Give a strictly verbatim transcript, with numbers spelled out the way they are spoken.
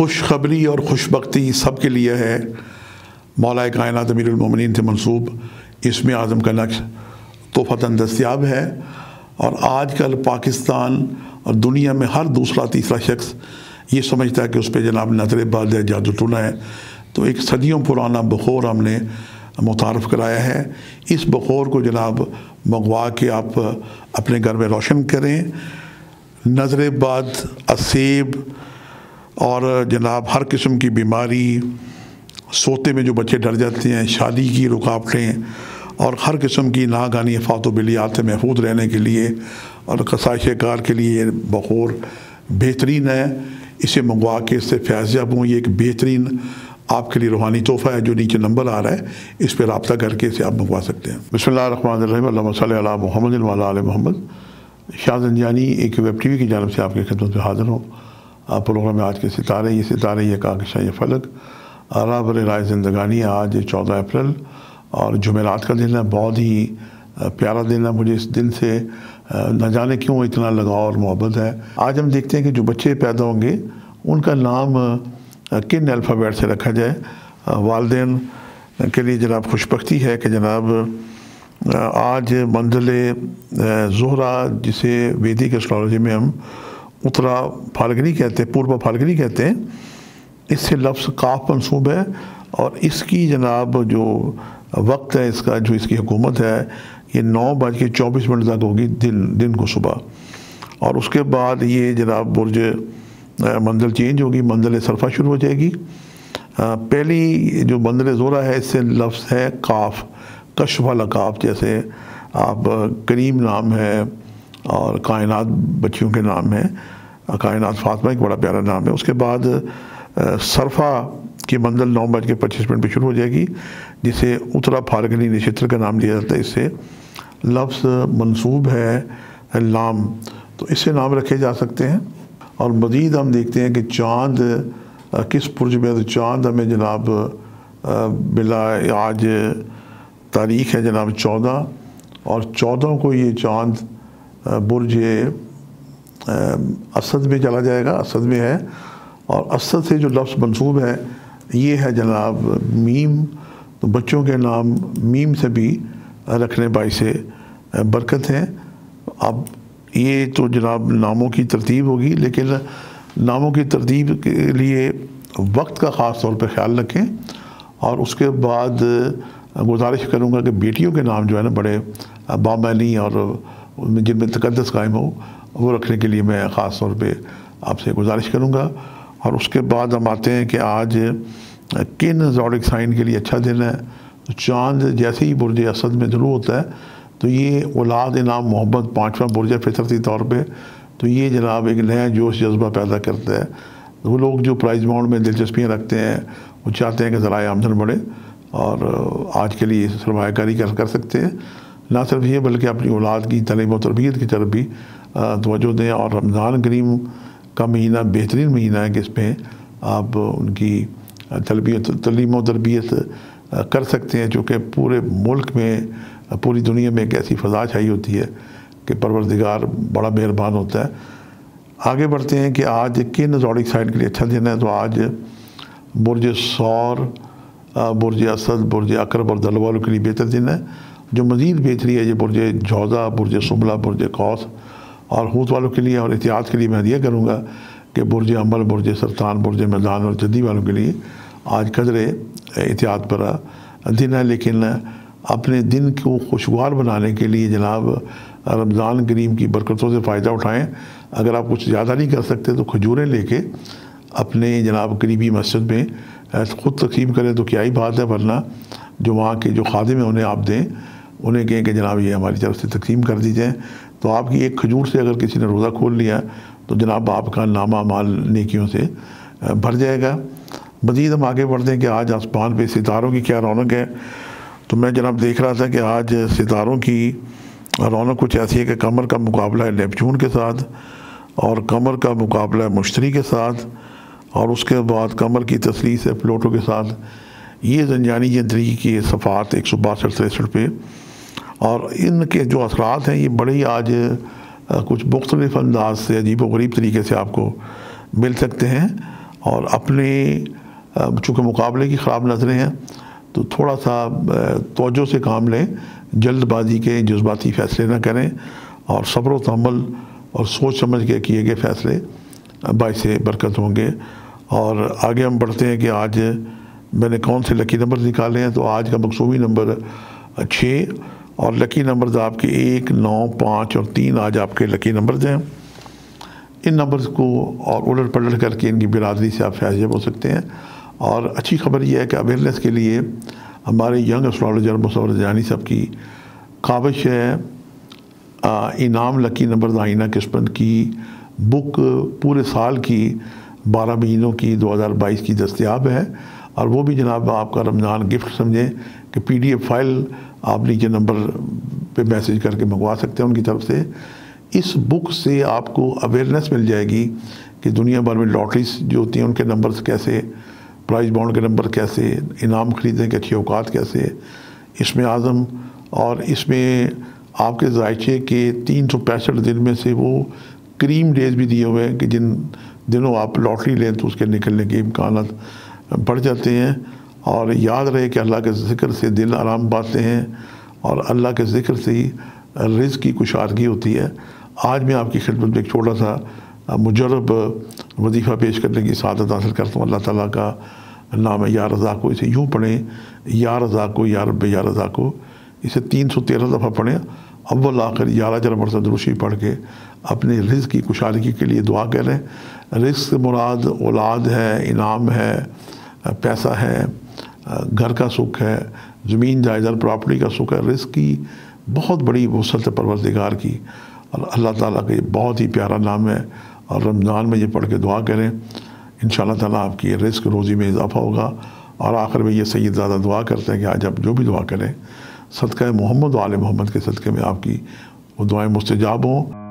خوشخبری اور خوشبختی سب کے لیے ہے۔ مولا کائنات امیر المومنین سے منسوب اسم اعظم کا نقش تحفتاً دستیاب ہے، اور آج کل پاکستان اور دنیا میں ہر دوسرا تیسرا شخص یہ سمجھتا ہے کہ اس پہ جناب نظر بد ہے، جادو ٹونا ہے۔ تو ایک صدیوں پرانا بخور ہم نے متعارف کرایا ہے۔ اس بخور کو جناب منگوا کے آپ اپنے گھر میں روشن کریں۔ نظر بد، اسیب اور جناب ہر قسم کی بیماری، سوتے میں جو بچے ڈر جاتے ہیں، شادی کی رکاوٹیں اور ہر قسم کی ناگہانی آفات و بلیات سے محفوظ رہنے کے لیے اور خصائص کار کے لیے یہ بخور بہترین ہے۔ اسے منگوا کے اس سے فیض یاب ہوں۔ یہ ایک بہترین آپ کے لیے روحانی تحفہ ہے جو نیچے نمبر آ رہا ہے، اس پہ رابطہ کر کے اسے آپ منگوا سکتے ہیں۔ بسم اللہ الرحمن الرحیم، اللہم صلی علی محمد وعلی آل محمد۔ شاہ زنجانی ایک ویب ٹی وی کی جانب سے آپ کی خدمت میں حاضر ہوں۔ آپ پروگرام میں آج کے ستارے، یہ ستارے یہ کاکشاں یہ فلک، رابر رائے زندگانی۔ آج چودہ اپریل اور جمعرات کا دن ہے، بہت ہی پیارا دن ہے۔ مجھے اس دن سے نہ جانے کیوں اتنا لگاؤ اور محبت ہے۔ آج ہم دیکھتے ہیں کہ جو بچے پیدا ہوں گے ان کا نام کن الفابیٹ سے رکھا جائے۔ والدین کے لیے جناب خوشبختی ہے کہ جناب آج منزل زہرہ، جسے ویدک ایسٹرالوجی میں ہم اترا پھالگنی کہتے ہیں، پوربا پھالگنی کہتے ہیں، اس سے لفظ کاف منسوب ہے، اور اس کی جناب جو وقت ہے، اس کا جو اس کی حکومت ہے، یہ نو بج کے چوبیس منٹ تک ہوگی دن دن کو صبح، اور اس کے بعد یہ جناب برج منزل چینج ہوگی، منزل صرفہ شروع ہو جائے گی۔ پہلی جو منزل زہرہ ہے اس سے لفظ ہے کاف، کشف والا کاف، جیسے آپ کریم نام ہے اور کائنات بچیوں کے نام ہیں، کائنات فاطمہ ایک بڑا پیارا نام ہے۔ اس کے بعد صرفہ کی منزل نو بج کے پچیس منٹ پہ شروع ہو جائے گی، جسے اترا پھالگنی نشتر کا نام لیا جاتا ہے۔ اس سے لفظ منسوب ہے لام، تو اس سے نام رکھے جا سکتے ہیں۔ اور مزید ہم دیکھتے ہیں کہ چاند کس برج میں، تو چاند ہمیں جناب بلا آج تاریخ ہے جناب چودہ، اور چودہ کو یہ چاند برج اسد میں چلا جائے گا، اسد میں ہے، اور اسد سے جو لفظ منسوب ہے یہ ہے جناب میم۔ تو بچوں کے نام میم سے بھی رکھنے باعث برکت ہیں۔ اب یہ تو جناب ناموں کی ترتیب ہوگی، لیکن ناموں کی ترتیب کے لیے وقت کا خاص طور پہ خیال رکھیں، اور اس کے بعد گزارش کروں گا کہ بیٹیوں کے نام جو ہے نا بڑے بامعنی اور جن میں تقدس قائم ہو، وہ رکھنے کے لیے میں خاص طور پہ آپ سے گزارش کروں گا۔ اور اس کے بعد ہم آتے ہیں کہ آج کن زوڈک سائن کے لیے اچھا دن ہے۔ تو چاند جیسے ہی برج اسد میں طلوع ہوتا ہے تو یہ اولاد، انعام، محبت، پانچواں برج ہے فطرتی طور پہ، تو یہ جناب ایک نیا جوش جذبہ پیدا کرتا ہے۔ وہ لوگ جو پرائز باؤنڈ میں دلچسپیاں رکھتے ہیں، وہ چاہتے ہیں کہ ذرائع آمدن بڑھے اور آج کے لیے سرمایہ کاری کر سکتے ہیں۔ نہ صرف یہ بلکہ اپنی اولاد کی تعلیم و تربیت کی طرف بھی توجہ دیں، اور رمضان کریم کا مہینہ بہترین مہینہ ہے کہ اس میں آپ ان کی تربیت تعلیم و تربیت کر سکتے ہیں، چونکہ پورے ملک میں، پوری دنیا میں ایک ایسی فضا چھائی ہوتی ہے کہ پروردگار بڑا مہربان ہوتا ہے۔ آگے بڑھتے ہیں کہ آج کن زوڈک سائن کے لیے اچھا دن ہے۔ تو آج برج ثور، برج اسد، برج عقرب اور دلو والوں کے لیے بہتر دن ہے۔ جو مزید بہتری ہے یہ برج جوزہ، برج سنبلہ، برج قوس اور حوت والوں کے لیے، اور احتیاط کے لیے میں ہدیہ کروں گا کہ برج عمل، برج سرطان، برج میزان اور جدی والوں کے لیے آج قدر احتیاط پر دن ہے۔ لیکن اپنے دن کو خوشگوار بنانے کے لیے جناب رمضان کریم کی برکتوں سے فائدہ اٹھائیں۔ اگر آپ کچھ زیادہ نہیں کر سکتے تو کھجوریں لے کے اپنے جناب قریبی مسجد میں خود تقسیم کریں تو کیا ہی بات ہے، ورنہ جو وہاں کے جو خادم ہیں انہیں آپ دیں، انہیں کہیں کہ جناب یہ ہماری طرف سے تقسیم کر دی جائیں۔ تو آپ کی ایک کھجور سے اگر کسی نے روزہ کھول لیا تو جناب آپ کا نامہ مال نیکیوں سے بھر جائے گا۔ مزید ہم آگے بڑھتے ہیں کہ آج آسمان پہ ستاروں کی کیا رونق ہے۔ تو میں جناب دیکھ رہا تھا کہ آج ستاروں کی رونق کچھ ایسی ہے کہ قمر کا مقابلہ ہے نیپچون کے ساتھ، اور قمر کا مقابلہ ہے مشتری کے ساتھ، اور اس کے بعد قمر کی تثلیث ہے پلوٹو کے ساتھ۔ یہ زنجانی جنتری کی صفحات ایک سو باسٹھ تریسٹھ پہ، اور ان کے جو اثرات ہیں یہ بڑے ہی آج کچھ مختلف انداز سے عجیب و غریب طریقے سے آپ کو مل سکتے ہیں۔ اور اپنے چونکہ مقابلے کی خراب نظریں ہیں تو تھوڑا سا توجہ سے کام لیں، جلد بازی کے جذباتی فیصلے نہ کریں، اور صبر و تحمل اور سوچ سمجھ کے کیے گئے فیصلے باعث برکت ہوں گے۔ اور آگے ہم بڑھتے ہیں کہ آج میں نے کون سے لکی نمبر نکالے ہیں۔ تو آج کا مقصومی نمبر چھ، اور لکی نمبرز آپ کے ایک، نو، پانچ اور تین آج آپ کے لکی نمبرز ہیں۔ ان نمبرز کو اور الٹ پلٹ کر کے ان کی برادری سے آپ فیض یاب ہو سکتے ہیں۔ اور اچھی خبر یہ ہے کہ اویئرنیس کے لیے ہمارے ینگ اسٹرالوجر مصور جانی صاحب کی کاوش ہے انعام لکی نمبرز آئینہ قسمت کی بک پورے سال کی بارہ مہینوں کی دو ہزار بائیس کی دستیاب ہے، اور وہ بھی جناب آپ کا رمضان گفٹ سمجھیں کہ پی ڈی ایف فائل آپ نیچے نمبر پہ میسیج کر کے منگوا سکتے ہیں ان کی طرف سے۔ اس بک سے آپ کو اویئرنیس مل جائے گی کہ دنیا بھر میں لاٹریز جو ہوتی ہیں ان کے نمبرز کیسے، پرائز بانڈ کے نمبر کیسے، انعام خریدنے کے اچھے اوقات کیسے، اس میں اعظم، اور اس میں آپ کے ذائچے کے تین سو پینسٹھ دن میں سے وہ کریم ڈیز بھی دیے ہوئے ہیں کہ جن دنوں آپ لاٹری لیں تو اس کے نکلنے کے امکانات بڑھ جاتے ہیں۔ اور یاد رہے کہ اللہ کے ذکر سے دل آرام پاتے ہیں، اور اللہ کے ذکر سے ہی رزق کی کشادگی ہوتی ہے۔ آج میں آپ کی خدمت میں ایک چھوٹا سا مجرب وظیفہ پیش کرنے کی سعادت حاصل کرتا ہوں۔ اللہ تعالیٰ کا نام ہے یا رضا کو، اسے یوں پڑھیں، یا رضا کو، یا رب یا رضا کو، اسے تین سو تیرہ دفعہ پڑھیں، اول آخر گیارہ جرم مرتبہ درود شریف پڑھ کے اپنے رزق کی کشادگی کے لیے دعا کریں۔ رزق سے مراد اولاد ہے، انعام ہے، پیسہ ہے، گھر کا سکھ ہے، زمین جائیداد پراپرٹی کا سکھ ہے۔ رزق کی بہت بڑی وسعت پروردگار کی، اور اللہ تعالیٰ کا یہ بہت ہی پیارا نام ہے، اور رمضان میں یہ پڑھ کے دعا کریں، انشاءاللہ تعالیٰ آپ کی رزق روزی میں اضافہ ہوگا۔ اور آخر میں یہ سید زادہ دعا کرتے ہیں کہ آج آپ جو بھی دعا کریں صدقہ محمد و آل محمد کے صدقے میں آپ کی وہ دعائیں مستجاب ہوں۔